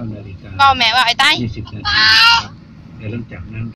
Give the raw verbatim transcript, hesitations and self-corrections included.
านาฬิกาก็แม่ว่าไอ้ใต้ยี่สิบนาทีนะครับแล้วหลังจากนั้น